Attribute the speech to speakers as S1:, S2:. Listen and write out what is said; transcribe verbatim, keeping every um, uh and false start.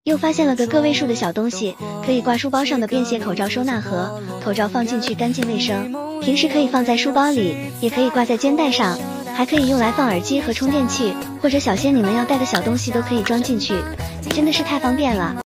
S1: 又发现了个个位数的小东西，可以挂书包上的便携口罩收纳盒，口罩放进去干净卫生，平时可以放在书包里，也可以挂在肩带上，还可以用来放耳机和充电器，或者小仙女们要带的小东西都可以装进去，真的是太方便了。